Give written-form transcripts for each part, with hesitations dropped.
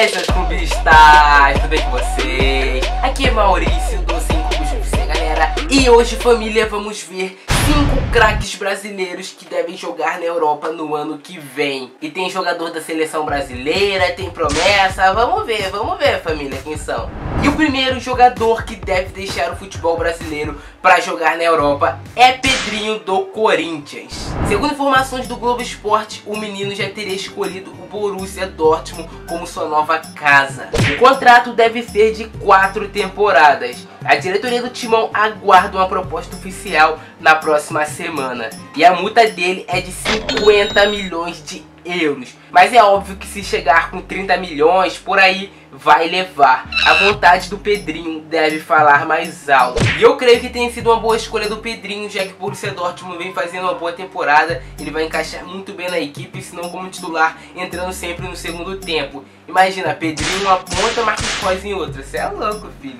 aí, seus clubistas, tudo bem com vocês? Aqui é Maurício do 5 Clubes de você, galera. E hoje, família, vamos ver 5 craques brasileiros que devem jogar na Europa no ano que vem. E tem jogador da seleção brasileira, tem promessa. Vamos ver, família, quem são. E o primeiro jogador que deve deixar o futebol brasileiro para jogar na Europa é Pedrinho do Corinthians. Segundo informações do Globo Esporte, o menino já teria escolhido o Borussia Dortmund como sua nova casa. O contrato deve ser de 4 temporadas. A diretoria do Timão aguarda uma proposta oficial na próxima semana. E a multa dele é de 50 milhões de euros. Mas é óbvio que se chegar com 30 milhões, por aí vai levar. A vontade do Pedrinho deve falar mais alto. E eu creio que tenha sido uma boa escolha do Pedrinho, já que o Borussia Dortmund vem fazendo uma boa temporada. Ele vai encaixar muito bem na equipe, se não como titular, entrando sempre no segundo tempo. Imagina, Pedrinho em uma ponta, Marcos Reus em outra. Você é louco, filho.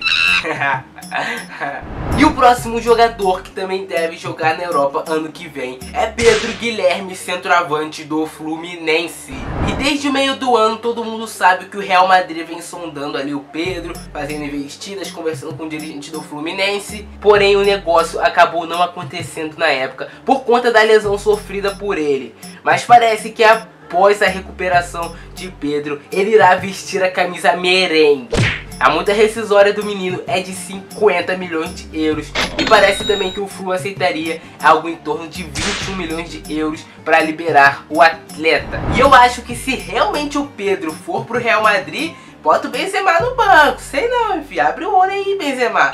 E o próximo jogador que também deve jogar na Europa ano que vem é Pedro Guilherme, centroavante do Fluminense. E desde o meio do ano todo mundo sabe que o Real Madrid vem sondando ali o Pedro, fazendo investidas, conversando com o dirigente do Fluminense. Porém o negócio acabou não acontecendo na época por conta da lesão sofrida por ele. Mas parece que após a recuperação de Pedro, ele irá vestir a camisa merengue. A multa rescisória do menino é de 50 milhões de euros e parece também que o Flu aceitaria algo em torno de 21 milhões de euros para liberar o atleta. E eu acho que se realmente o Pedro for pro Real Madrid, bota o Benzema no banco. Sei não, filho. Abre o olho aí, Benzema.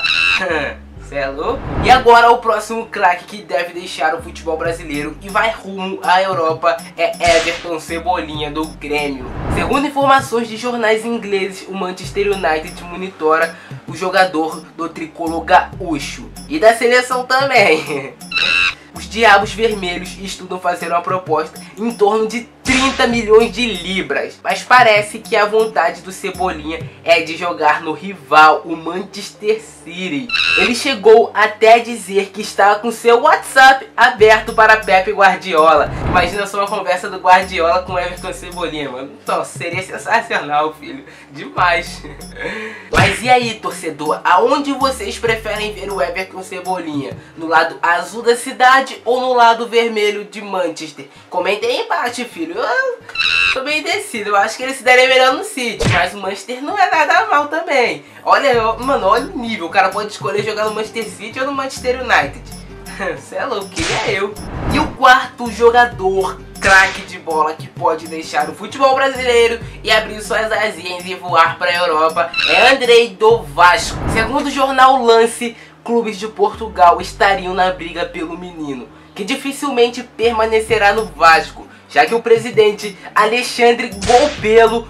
Cê é louco? E agora o próximo craque que deve deixar o futebol brasileiro e vai rumo à Europa é Everton Cebolinha do Grêmio. Segundo informações de jornais ingleses, o Manchester United monitora o jogador do tricolor gaúcho e da seleção também. Os Diabos Vermelhos estudam fazer uma proposta em torno de 30 milhões de libras. Mas parece que a vontade do Cebolinha é de jogar no rival, o Manchester City. Ele chegou até a dizer que estava com seu WhatsApp aberto para Pepe Guardiola. Imagina só uma conversa do Guardiola com Everton Cebolinha, mano. Então, seria sensacional, filho. Demais. Mas e aí, torcedor? Aonde vocês preferem ver o Everton Cebolinha? No lado azul da cidade ou no lado vermelho de Manchester? Comentem aí embaixo, filho. Eu tô bem decidido. Eu acho que ele se daria melhor no City, mas o Manchester não é nada mal também. Olha, mano, olha o nível. O cara pode escolher jogar no Manchester City ou no Manchester United. Você é louco, queria eu. E o quarto jogador craque de bola que pode deixar o futebol brasileiro e abrir suas asinhas e voar para a Europa é Andrei do Vasco. Segundo o jornal Lance, clubes de Portugal estariam na briga pelo menino, que dificilmente permanecerá no Vasco, já que o presidente Alexandre Golpelo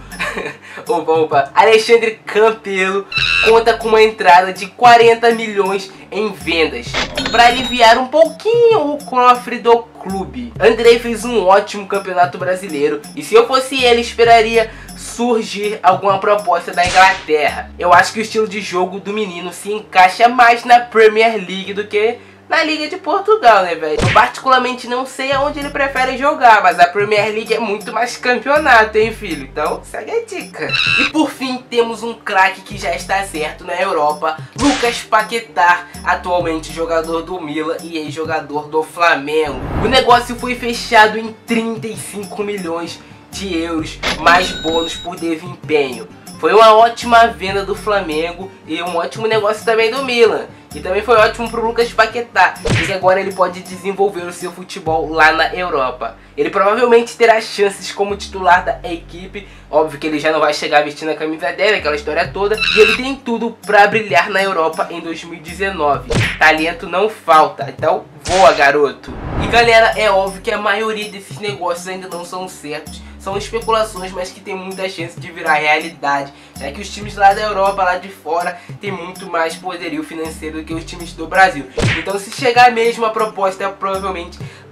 Alexandre Campelo conta com uma entrada de 40 milhões em vendas para aliviar um pouquinho o cofre do clube. Andrei fez um ótimo campeonato brasileiro e se eu fosse ele esperaria surgir alguma proposta da Inglaterra. Eu acho que o estilo de jogo do menino se encaixa mais na Premier League do que na Liga de Portugal, né, velho? Eu particularmente não sei aonde ele prefere jogar, mas a Premier League é muito mais campeonato, hein, filho? Então, segue a dica. E por fim, temos um craque que já está certo na Europa, Lucas Paquetá, atualmente jogador do Milan e ex-jogador do Flamengo. O negócio foi fechado em 35 milhões de euros, mais bônus por desempenho. Foi uma ótima venda do Flamengo e um ótimo negócio também do Milan. E também foi ótimo pro Lucas Paquetá, porque agora ele pode desenvolver o seu futebol lá na Europa. Ele provavelmente terá chances como titular da equipe. Óbvio que ele já não vai chegar vestindo a camisa dele, aquela história toda. E ele tem tudo pra brilhar na Europa em 2019. Talento não falta, então voa, garoto. E galera, é óbvio que a maioria desses negócios ainda não são certos. São especulações, mas que tem muita chance de virar realidade, já que os times lá da Europa, lá de fora, tem muito mais poderio financeiro do que os times do Brasil. Então se chegar mesmo a proposta, provavelmente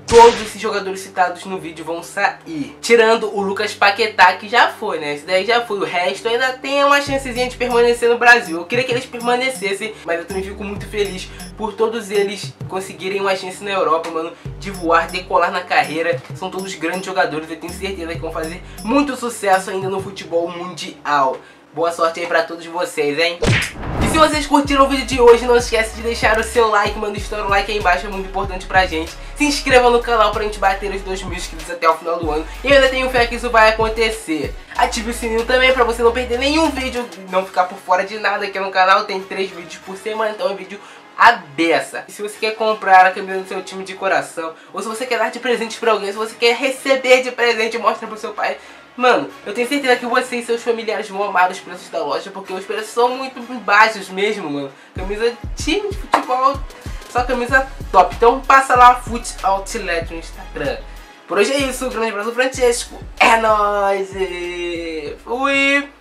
todos esses jogadores citados no vídeo vão sair. Tirando o Lucas Paquetá, que já foi, né? Esse daí já foi. O resto ainda tem uma chancezinha de permanecer no Brasil. Eu queria que eles permanecessem, mas eu também fico muito feliz por todos eles conseguirem uma chance na Europa, mano, de voar, decolar na carreira. São todos grandes jogadores, eu tenho certeza que vão fazer muito sucesso ainda no futebol mundial. Boa sorte aí pra todos vocês, hein? E se vocês curtiram o vídeo de hoje, não esquece de deixar o seu like, manda estoura o like aí embaixo, é muito importante pra gente. Se inscreva no canal pra gente bater os 2.000 inscritos até o final do ano. E eu ainda tenho fé que isso vai acontecer. Ative o sininho também pra você não perder nenhum vídeo, não ficar por fora de nada aqui no canal. Tem 3 vídeos por semana, então é vídeo a beça. E se você quer comprar a camisa do seu time de coração, ou se você quer dar de presente pra alguém, se você quer receber de presente, mostra pro seu pai. Mano, eu tenho certeza que você e seus familiares vão amar os preços da loja, porque os preços são muito baixos mesmo, mano. Camisa de time de futebol, só camisa top. Então passa lá, Foot Outlet no Instagram. Por hoje é isso, grande abraço, Francesco. É nóis! Fui!